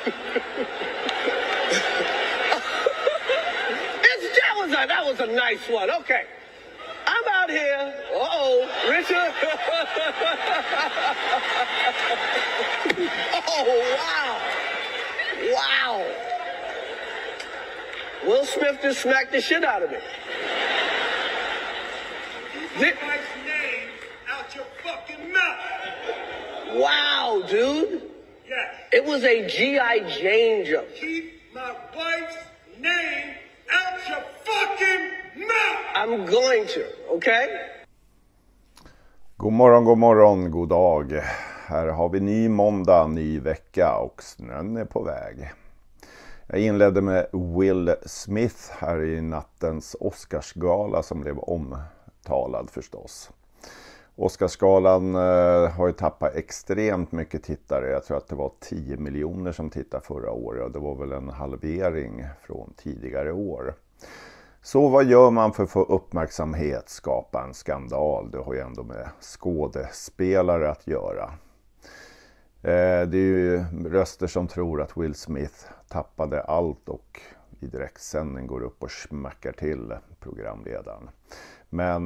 That was a nice one. Okay. I'm out here. Uh-oh. Richard. Oh, wow. Wow. Will Smith just smacked the shit out of me. Keep my wife's name out your fucking mouth. Wow, dude. Yes. It was a G.I. Jane joke. Keep my wife's name out your fucking mouth. I'm going to, okay? God morgon, god dag. Här har vi ny måndag, ny vecka och snön är på väg. Jag inledde med Will Smith här i nattens Oscarsgala som blev omtalad förstås. Oscarsgalan har ju tappat extremt mycket tittare. Jag tror att det var 10 miljoner som tittade förra året och det var väl en halvering från tidigare år. Så vad gör man för att få uppmärksamhet, skapa en skandal? Det har ju ändå med skådespelare att göra. Det är ju röster som tror att Will Smith tappade allt och i direktsändning går upp och smackar till programledaren. Men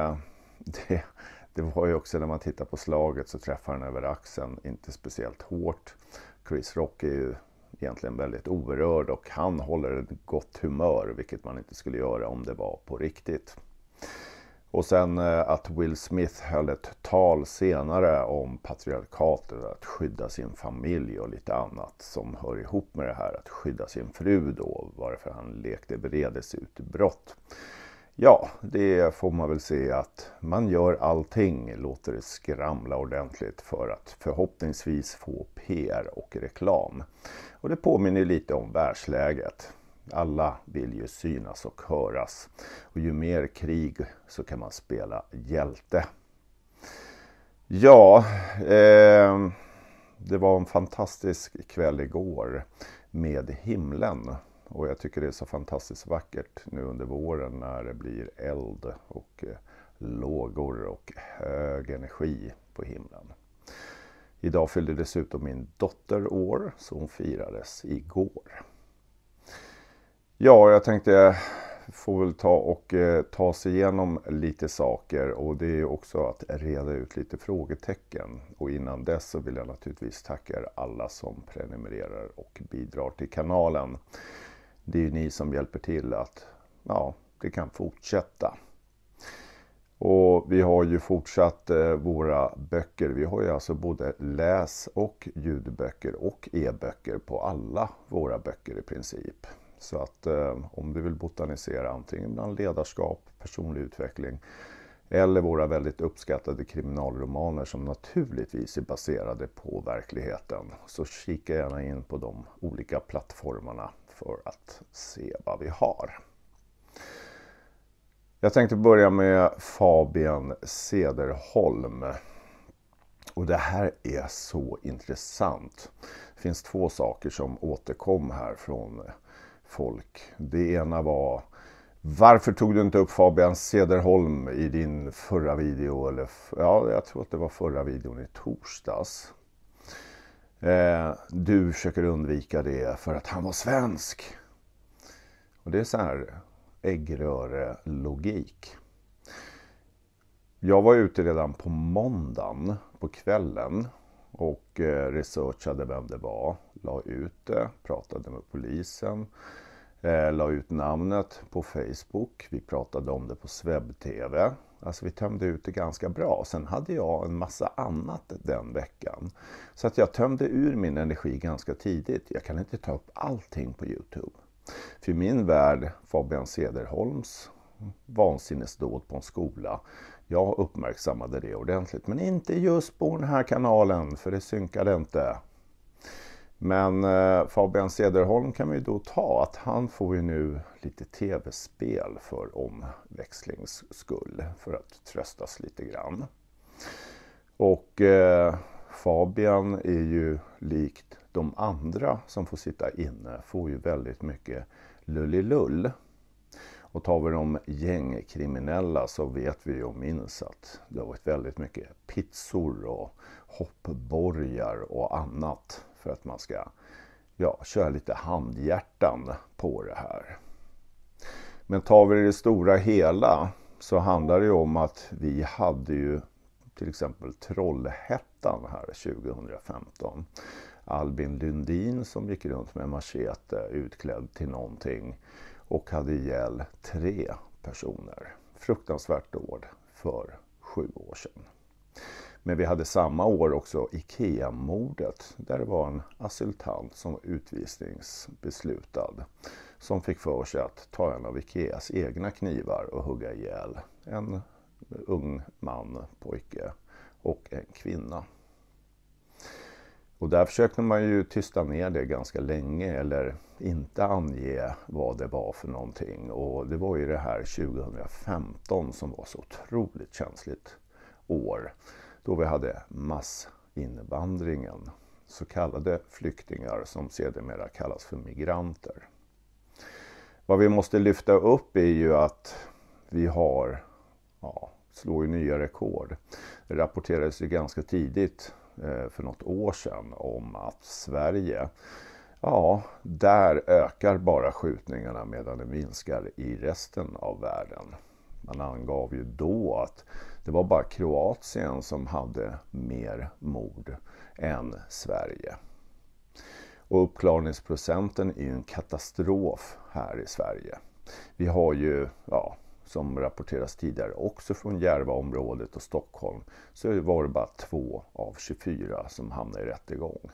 det var ju också när man tittar på slaget så träffar han över axeln, inte speciellt hårt. Chris Rock är ju egentligen väldigt oberörd och han håller ett gott humör, vilket man inte skulle göra om det var på riktigt. Och sen att Will Smith höll ett tal senare om patriarkatet, att skydda sin familj och lite annat som hör ihop med det här, att skydda sin fru då, varför han lekte vredesutbrott. Ja, det får man väl se att man gör allting, låter det skramla ordentligt för att förhoppningsvis få PR och reklam. Och det påminner lite om världsläget. Alla vill ju synas och höras. Och ju mer krig så kan man spela hjälte. Ja, det var en fantastisk kväll igår med himlen. Och jag tycker det är så fantastiskt vackert nu under våren när det blir eld och lågor och hög energi på himlen. Idag fyllde dessutom min dotter år, så hon firades igår. Ja, jag tänkte få väl ta sig igenom lite saker och det är också att reda ut lite frågetecken. Och innan dess så vill jag naturligtvis tacka alla som prenumererar och bidrar till kanalen. Det är ju ni som hjälper till att det kan fortsätta. Och vi har ju fortsatt våra böcker. Vi har ju alltså både läs- och ljudböcker och e-böcker på alla våra böcker i princip. Så att om du vill botanisera antingen bland ledarskap, personlig utveckling eller våra väldigt uppskattade kriminalromaner som naturligtvis är baserade på verkligheten, så kika gärna in på de olika plattformarna för att se vad vi har. Jag tänkte börja med Fabian Cederholm. Och det här är så intressant. Det finns två saker som återkom här från folk. Det ena var: varför tog du inte upp Fabian Cederholm i din förra video? Eller, jag tror att det var förra videon i torsdags. Du försöker undvika det för att han var svensk. Och det är så här äggröre-logik. Jag var ute redan på måndagen på kvällen och researchade vem det var. La ut det, pratade med polisen. La ut namnet på Facebook. Vi pratade om det på Swebb-TV. Alltså vi tömde ut det ganska bra. Sen hade jag en massa annat den veckan. Så att jag tömde ur min energi ganska tidigt. Jag kan inte ta upp allting på YouTube. För min värld, Fabian Cederholms vansinnesdåd på en skola. Jag uppmärksammade det ordentligt. Men inte just på den här kanalen, för det synkade inte. Men Fabian Cederholm kan vi då ta att han får ju nu lite tv-spel för omväxlings skull. För att tröstas lite grann. Och Fabian är ju likt de andra som får sitta inne, får ju väldigt mycket lullilull. Och tar vi de gängkriminella så vet vi ju och minns att det har varit väldigt mycket pizzor och hoppborgar och annat för att man ska köra lite handhjärtan på det här. Men tar vi det stora hela så handlar det ju om att vi hade ju till exempel Trollhättan här 2015. Albin Lundin som gick runt med machete utklädd till någonting och hade ihjäl 3 personer. Fruktansvärt dåd för 7 år sedan. Men vi hade samma år också IKEA-mordet där det var en asyltant som utvisningsbeslutad som fick för sig att ta en av IKEAs egna knivar och hugga ihjäl en ung man, pojke och en kvinna. Och där försökte man ju tysta ner det ganska länge eller inte ange vad det var för någonting. Och det var ju det här 2015 som var så otroligt känsligt år. Då vi hade massinvandringen, så kallade flyktingar som sedermera kallas för migranter. Vad vi måste lyfta upp är ju att vi har, slår ju nya rekord. Det rapporterades ju ganska tidigt för något år sedan om att Sverige, där ökar bara skjutningarna medan det minskar i resten av världen. Man angav ju då att det var bara Kroatien som hade mer mord än Sverige. Och uppklarningsprocenten är ju en katastrof här i Sverige. Vi har ju, som rapporteras tidigare, också från Järvaområdet och Stockholm, så var det bara 2 av 24 som hamnade i rättegång.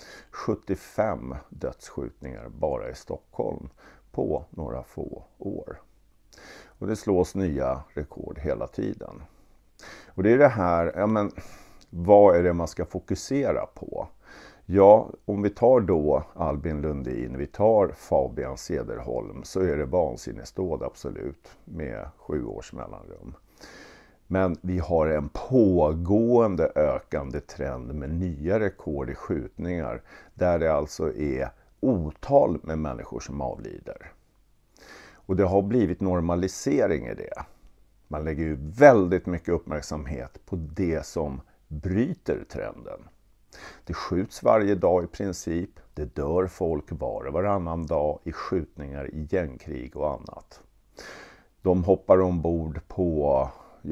75 dödsskjutningar bara i Stockholm på några få år. Och det slås nya rekord hela tiden. Och det är det här, vad är det man ska fokusera på? Ja, om vi tar då Albin Lundin, vi tar Fabian Cederholm, så är det vansinnesdåd absolut med 7 års mellanrum. Men vi har en pågående ökande trend med nya rekord i skjutningar där det alltså är otal med människor som avlider. Och det har blivit normalisering i det. Man lägger ju väldigt mycket uppmärksamhet på det som bryter trenden. Det skjuts varje dag i princip, det dör folk var och varannan dag i skjutningar, i gängkrig och annat. De hoppar ombord på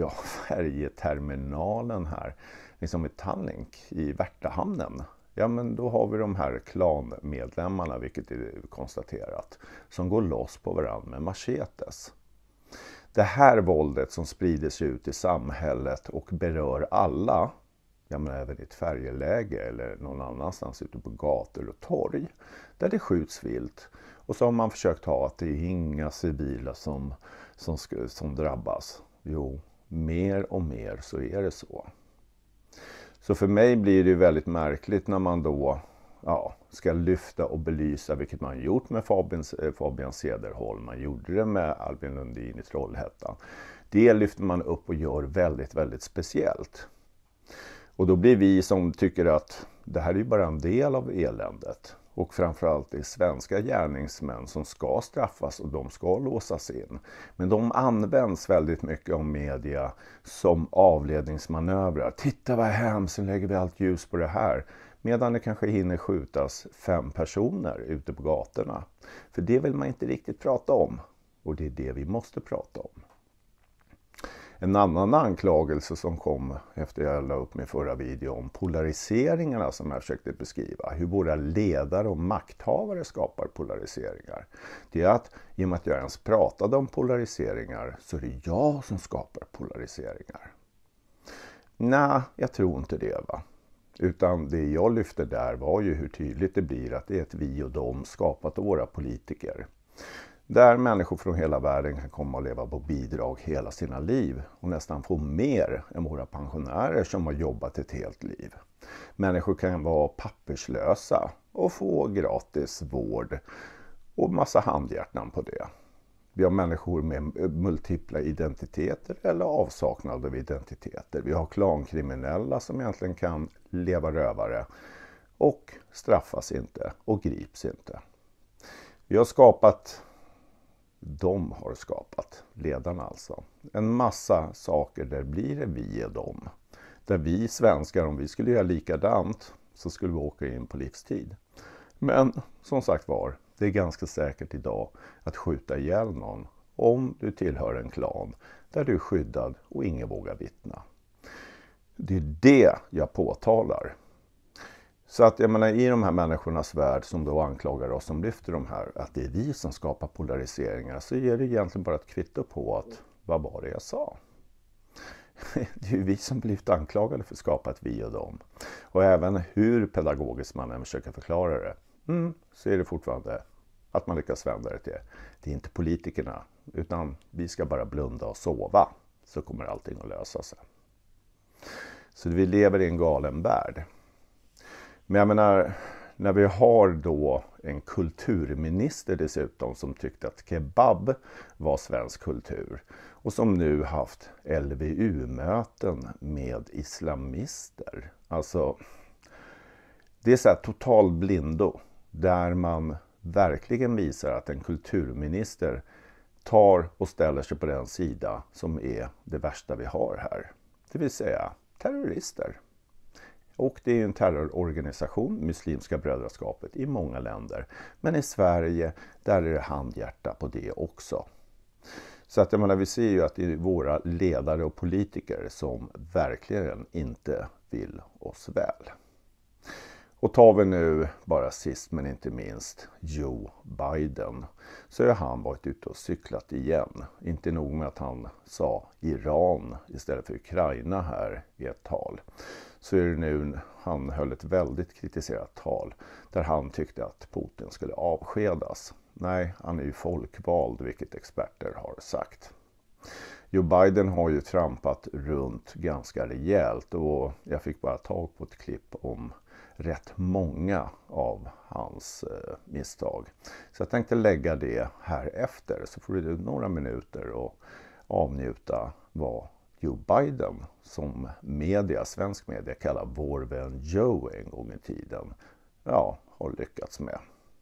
färjeterminalen här, liksom i Tallink i Värtahamnen. Ja, men då har vi de här klanmedlemmarna, vilket är konstaterat, som går loss på varandra med machetes. Det här våldet som sprider sig ut i samhället och berör alla, även i ett färjeläge eller någon annanstans ute på gator och torg, där det skjuts vilt. Och så har man försökt ha att det är inga civila som drabbas. Jo, mer och mer så är det så. Så för mig blir det väldigt märkligt när man då ska lyfta och belysa, vilket man gjort med Fabian Cederholm. Man gjorde det med Albin Lundin i Trollhättan. Det lyfter man upp och gör väldigt, väldigt speciellt. Och då blir vi som tycker att det här är ju bara en del av eländet. Och framförallt det är svenska gärningsmän som ska straffas och de ska låsas in. Men de används väldigt mycket av media som avledningsmanövrar. Titta vad hemskt, så lägger vi allt ljus på det här. Medan det kanske hinner skjutas 5 personer ute på gatorna. För det vill man inte riktigt prata om. Och det är det vi måste prata om. En annan anklagelse som kom efter jag la upp min förra video om polariseringarna som jag försökte beskriva. Hur våra ledare och makthavare skapar polariseringar. Det är att i och med att jag ens pratade om polariseringar så är det jag som skapar polariseringar. Nej, jag tror inte det va. Utan det jag lyfte där var ju hur tydligt det blir att det är ett vi och dem skapat av våra politiker. Där människor från hela världen kan komma och leva på bidrag hela sina liv och nästan få mer än våra pensionärer som har jobbat ett helt liv. Människor kan vara papperslösa och få gratis vård och massa handhjärtan på det. Vi har människor med multipla identiteter eller avsaknad av identiteter. Vi har klankriminella som egentligen kan leva rövare och straffas inte och grips inte. Vi har skapat... De har skapat, ledarna alltså, en massa saker där blir det vi och dem. Där vi svenskar, om vi skulle göra likadant så skulle vi åka in på livstid. Men som sagt var, det är ganska säkert idag att skjuta ihjäl någon om du tillhör en klan där du är skyddad och ingen vågar vittna. Det är det jag påtalar. Så att jag menar, i de här människornas värld som då anklagar oss som lyfter de här, att det är vi som skapar polariseringar, så ger det egentligen bara ett kvitto på att vad var det jag sa? Det är ju vi som blivit anklagade för att skapa ett vi och dem. Och även hur pedagogiskt man än försöker förklara det, så är det fortfarande att man lyckas vända det till. Det är inte politikerna, utan vi ska bara blunda och sova, så kommer allting att lösa sig. Så vi lever i en galen värld. Men jag menar, när vi har då en kulturminister dessutom som tyckte att kebab var svensk kultur och som nu haft LVU-möten med islamister. Alltså, det är så här total blindo där man verkligen visar att en kulturminister tar och ställer sig på den sida som är det värsta vi har här. Det vill säga terrorister. Och det är en terrororganisation, Muslimska brödraskapet, i många länder. Men i Sverige, där är det handhjärta på det också. Så att jag menar, vi ser ju att det är våra ledare och politiker som verkligen inte vill oss väl. Och tar vi nu bara sist men inte minst Joe Biden, så har han varit ute och cyklat igen. Inte nog med att han sa Iran istället för Ukraina här i ett tal. Så är det nu, han höll ett väldigt kritiserat tal där han tyckte att Putin skulle avskedas. Nej, han är ju folkvald, vilket experter har sagt. Joe Biden har ju trampat runt ganska rejält och jag fick bara tag på ett klipp om rätt många av hans misstag. Så jag tänkte lägga det här efter, så får du några minuter och avnjuta vad Joe Biden, som svensk media kallar vår vän Joe en gång i tiden, har lyckats med.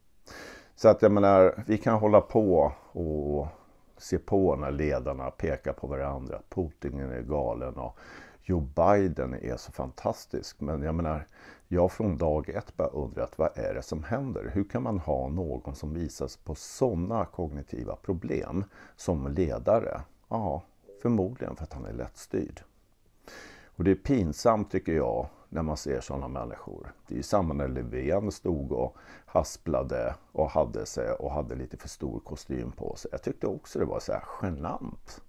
Så att jag menar, vi kan hålla på och se på när ledarna pekar på varandra att Putin är galen och Joe Biden är så fantastisk. Men jag menar, jag från dag ett bara undrat, vad är det som händer? Hur kan man ha någon som visas på sådana kognitiva problem som ledare? Ja, förmodligen för att han är lättstyrd. Och det är pinsamt tycker jag när man ser sådana människor. Det är ju samma när Löfven stod och hasplade och hade lite för stor kostym på sig. Jag tyckte också det var så här genant.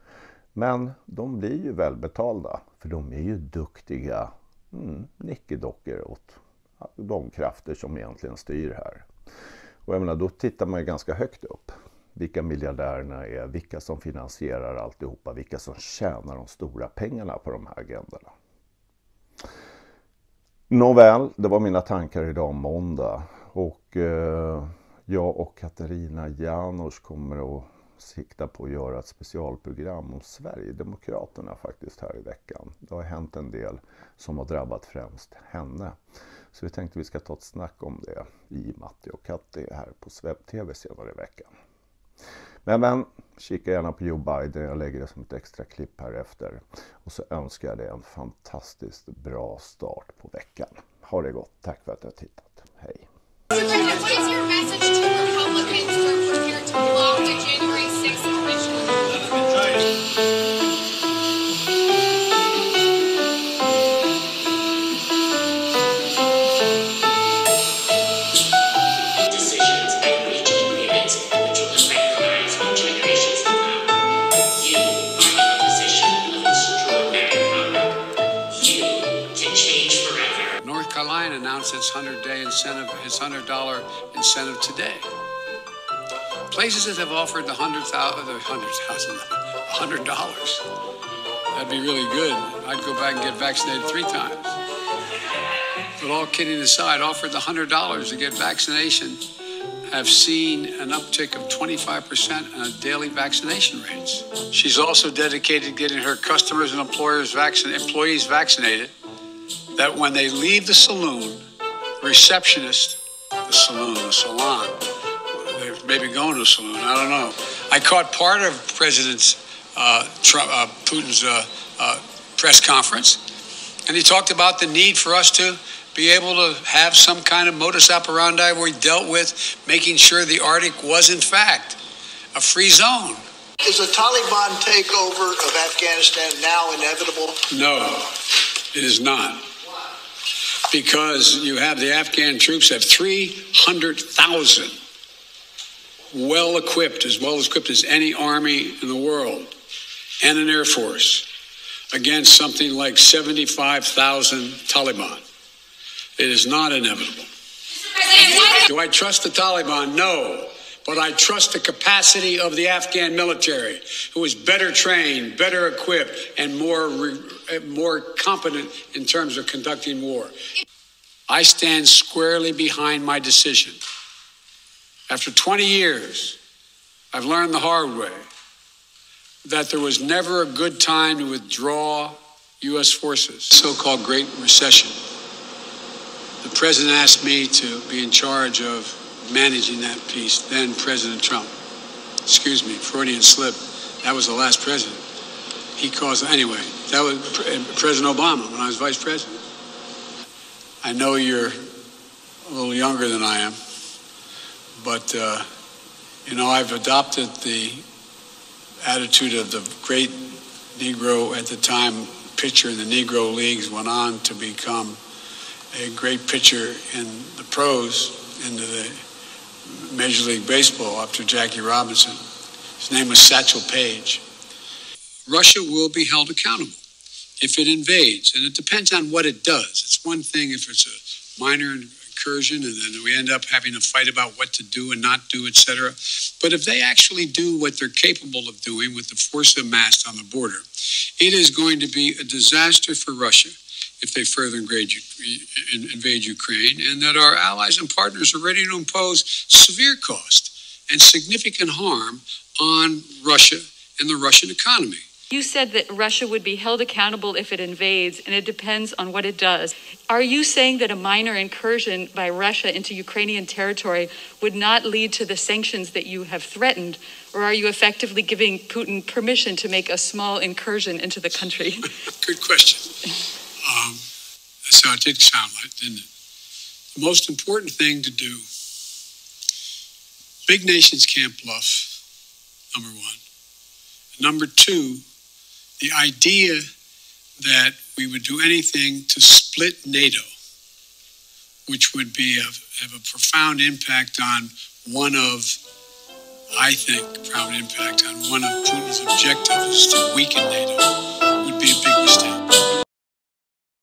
Men de blir ju välbetalda, för de är ju duktiga nickedockor åt de krafter som egentligen styr här. Och jag menar, då tittar man ju ganska högt upp. Vilka miljardärerna är, vilka som finansierar alltihopa, vilka som tjänar de stora pengarna på de här agendorna. Nåväl, det var mina tankar idag måndag. Och jag och Katarina Janouch kommer att sikta på att göra ett specialprogram om Sverigedemokraterna faktiskt här i veckan. Det har hänt en del som har drabbat främst henne. Så vi tänkte vi ska ta ett snack om det i Matti och Katti här på Webb-TV senare i veckan. Men kika gärna på Joe Biden, jag lägger det som ett extra klipp här efter. Och så önskar jag dig en fantastiskt bra start på veckan. Ha det gott, tack för att du har tittat. Hej! What is your message to Republicans who are prepared to block the January 6th commission? Decisions and reaching agreements which will recognize generations to come. You are in a position of extraordinary power. You can change forever. North Carolina announced its $100 incentive today. Places that have offered the $100,000, that'd be really good. I'd go back and get vaccinated 3 times. But all kidding aside, offered the $100 to get vaccination have seen an uptick of 25% in daily vaccination rates. She's also dedicated to getting her customers and employees vaccinated, that when they leave the saloon, receptionist, the salon, they're maybe going to a saloon, I don't know. I caught part of President Putin's press conference, and he talked about the need for us to be able to have some kind of modus operandi where he dealt with making sure the Arctic was, in fact, a free zone. Is a Taliban takeover of Afghanistan now inevitable? No, it is not. Because you have the Afghan troops have 300,000 well-equipped as any army in the world, and an air force against something like 75,000 Taliban. It is not inevitable. Do I trust the Taliban? No. But I trust the capacity of the Afghan military, who is better trained, better equipped, and more competent in terms of conducting war. I stand squarely behind my decision. After 20 years, I've learned the hard way that there was never a good time to withdraw U.S. forces. So-called Great Recession. The president asked me to be in charge of managing that piece, then President Trump. Excuse me, Freudian slip. That was the last president. Anyway, that was President Obama when I was vice president. I know you're a little younger than I am, but, I've adopted the attitude of the great Negro at the time pitcher in the Negro Leagues, went on to become a great pitcher in the pros, into the Major League Baseball after Jackie Robinson. His name was Satchel Paige. Russia will be held accountable if it invades, and it depends on what it does. It's one thing if it's a minor incursion and then we end up having a fight about what to do and not do, etc. But if they actually do what they're capable of doing with the force amassed on the border, it is going to be a disaster for Russia if they further invade Ukraine, and that our allies and partners are ready to impose severe cost and significant harm on Russia and the Russian economy. You said that Russia would be held accountable if it invades, and it depends on what it does. Are you saying that a minor incursion by Russia into Ukrainian territory would not lead to the sanctions that you have threatened, or are you effectively giving Putin permission to make a small incursion into the country? Good question. That's how it did sound like, didn't it? The most important thing to do, big nations can't bluff, number one. Number two, the idea that we would do anything to split NATO, which would be have a profound impact on one of Putin's objectives to weaken